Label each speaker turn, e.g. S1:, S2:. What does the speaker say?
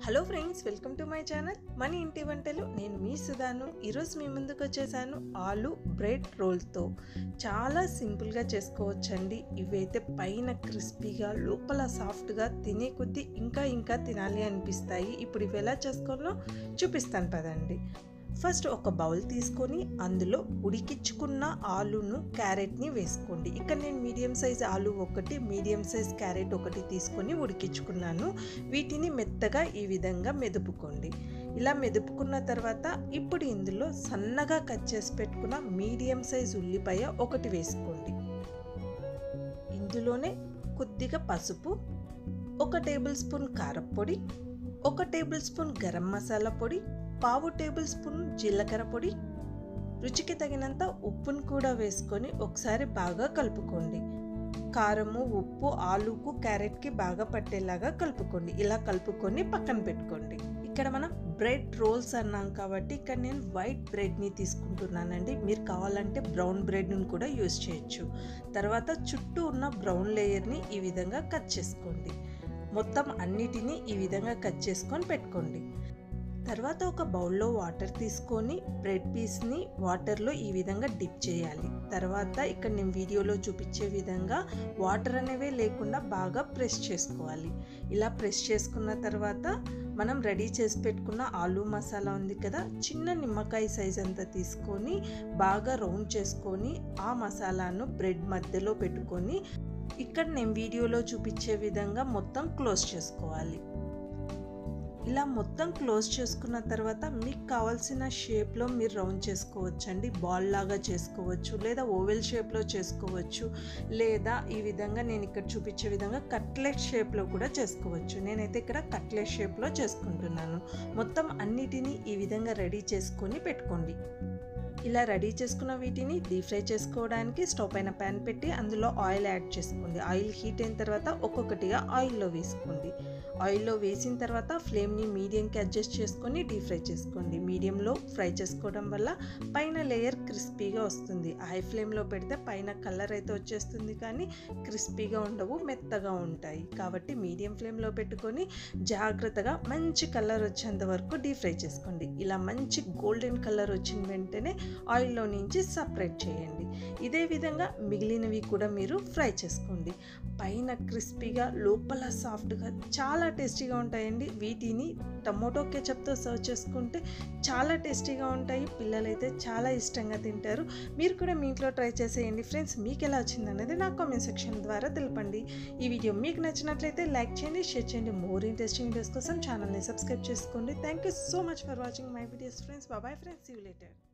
S1: Hello friends, welcome to my channel మన ఇంటి వంటలు. నేను మీ సుధాను. ఈరోజు మీ ముందుకు వచ్చేసాను ఆలు బ్రెడ్ రోల్తో. చాలా సింపుల్గా చేసుకోవచ్చండి. ఇవైతే పైన క్రిస్పీగా లోపల సాఫ్ట్గా తినే కొద్దీ ఇంకా తినాలి అనిపిస్తాయి. ఇప్పుడు ఇవి ఎలా చేసుకోవాలో చూపిస్తాను పదండి. ఫస్ట్ ఒక బౌల్ తీసుకొని అందులో ఉడికించుకున్న ఆలును క్యారెట్ని వేసుకోండి. ఇక్కడ నేను మీడియం సైజ్ ఆలు ఒకటి, మీడియం సైజ్ క్యారెట్ ఒకటి తీసుకొని ఉడికించుకున్నాను. వీటిని మెత్తగా ఈ విధంగా మెదుపుకోండి. ఇలా మెదుపుకున్న తర్వాత ఇప్పుడు ఇందులో సన్నగా కట్ చేసి పెట్టుకున్న మీడియం సైజ్ ఉల్లిపాయ ఒకటి వేసుకోండి. ఇందులోనే కొద్దిగా పసుపు, 1 టేబుల్ స్పూన్ కారపొడి, 1 టేబుల్ స్పూన్ గరం మసాలా పొడి, 1/2 టేబుల్ స్పూన్ జీలకర్ర పొడి, రుచికి తగినంత ఉప్పును కూడా వేసుకొని ఒకసారి బాగా కలుపుకోండి. కారము, ఉప్పు ఆలుకు క్యారెట్కి బాగా పట్టేలాగా కలుపుకోండి. ఇలా కలుపుకొని పక్కన పెట్టుకోండి. ఇక్కడ మనం బ్రెడ్ రోల్స్ అన్నాం కాబట్టి ఇక్కడ నేను వైట్ బ్రెడ్ని తీసుకుంటున్నానండి. మీరు కావాలంటే బ్రౌన్ బ్రెడ్ని కూడా యూజ్ చేయొచ్చు. తర్వాత చుట్టూ ఉన్న బ్రౌన్ లేయర్ని ఈ విధంగా కట్ చేసుకోండి. మొత్తం అన్నిటినీ ఈ విధంగా కట్ చేసుకొని పెట్టుకోండి. తర్వాత ఒక బౌల్లో వాటర్ తీసుకొని బ్రెడ్ పీస్ని వాటర్లో ఈ విధంగా డిప్ చేయాలి. తర్వాత ఇక్కడ నేను వీడియోలో చూపించే విధంగా వాటర్ అనేవే లేకుండా బాగా ప్రెస్ చేసుకోవాలి. ఇలా ప్రెస్ చేసుకున్న తర్వాత మనం రెడీ చేసి పెట్టుకున్న ఆలు మసాలా ఉంది కదా, చిన్న నిమ్మకాయ సైజ్ అంతా తీసుకొని బాగా రౌండ్ చేసుకొని ఆ మసాలాను బ్రెడ్ మధ్యలో పెట్టుకొని ఇక్కడ నేను వీడియోలో చూపించే విధంగా మొత్తం క్లోజ్ చేసుకోవాలి. ఇలా మొత్తం క్లోజ్ చేసుకున్న తర్వాత మీకు కావాల్సిన షేప్లో మీరు రౌండ్ చేసుకోవచ్చండి. బాల్ లాగా చేసుకోవచ్చు, లేదా ఓవెల్ షేప్లో చేసుకోవచ్చు, లేదా ఈ విధంగా నేను ఇక్కడ చూపించే విధంగా కట్లెట్ షేప్లో కూడా చేసుకోవచ్చు. నేనైతే ఇక్కడ కట్లెట్ షేప్లో చేసుకుంటున్నాను. మొత్తం అన్నిటినీ ఈ విధంగా రెడీ చేసుకొని పెట్టుకోండి. ఇలా రెడీ చేసుకున్న వీటిని డీప్ ఫ్రై చేసుకోవడానికి స్టవ్ పైన ప్యాన్ పెట్టి అందులో ఆయిల్ యాడ్ చేసుకోండి. ఆయిల్ హీట్ అయిన తర్వాత ఒక్కొక్కటిగా ఆయిల్లో వేసుకోండి. ఆయిల్లో వేసిన తర్వాత ఫ్లేమ్ని మీడియంకి అడ్జస్ట్ చేసుకొని డీప్ ఫ్రై చేసుకోండి. మీడియంలో ఫ్రై చేసుకోవడం వల్ల పైన లేయర్ క్రిస్పీగా వస్తుంది. హై ఫ్లేమ్లో పెడితే పైన కలర్ అయితే వచ్చేస్తుంది కానీ క్రిస్పీగా ఉండవు, మెత్తగా ఉంటాయి. కాబట్టి మీడియం ఫ్లేమ్లో పెట్టుకొని జాగ్రత్తగా మంచి కలర్ వచ్చేంత వరకు డీప్ ఫ్రై చేసుకోండి. ఇలా మంచి గోల్డెన్ కలర్ వచ్చిన వెంటనే ఆయిల్లో నుంచి సపరేట్ చేయండి. ఇదే విధంగా మిగిలినవి కూడా మీరు ఫ్రై చేసుకోండి. పైన క్రిస్పీగా లోపల సాఫ్ట్గా చాలా టేస్టీగా ఉంటాయండి. వీటిని టమోటో కెచప్తో సర్వ్ చేసుకుంటే చాలా టేస్టీగా ఉంటాయి. పిల్లలైతే చాలా ఇష్టంగా తింటారు. మీరు కూడా మీ ఇంట్లో ట్రై చేసేయండి ఫ్రెండ్స్. మీకు ఎలా వచ్చింది అనేది నా కామెంట్ సెక్షన్ ద్వారా తెలపండి. ఈ వీడియో మీకు నచ్చినట్లయితే లైక్ చేయండి, షేర్ చేయండి. మోర్ ఇంట్రెస్టింగ్ వీడియోస్ కోసం ఛానల్ని సబ్స్క్రైబ్ చేసుకోండి. Thank you so much for watching my videos friends. Bye friends, see you later.